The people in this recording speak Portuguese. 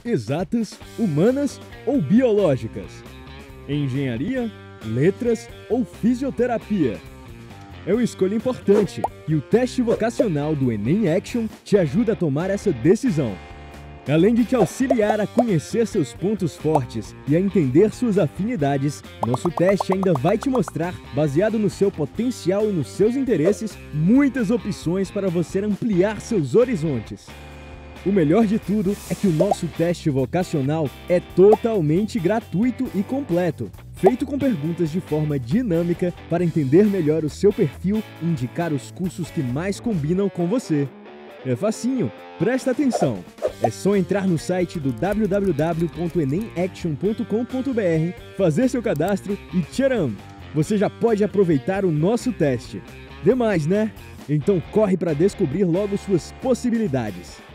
exatas, humanas ou biológicas? Engenharia, letras ou fisioterapia? É uma escolha importante e o teste vocacional do Enem Action te ajuda a tomar essa decisão. Além de te auxiliar a conhecer seus pontos fortes e a entender suas afinidades, nosso teste ainda vai te mostrar, baseado no seu potencial e nos seus interesses, muitas opções para você ampliar seus horizontes. O melhor de tudo é que o nosso teste vocacional é totalmente gratuito e completo, feito com perguntas de forma dinâmica para entender melhor o seu perfil e indicar os cursos que mais combinam com você. É facinho, presta atenção! É só entrar no site do www.enemaction.com.br, fazer seu cadastro e tcharam! Você já pode aproveitar o nosso teste. Demais, né? Então corre para descobrir logo suas possibilidades.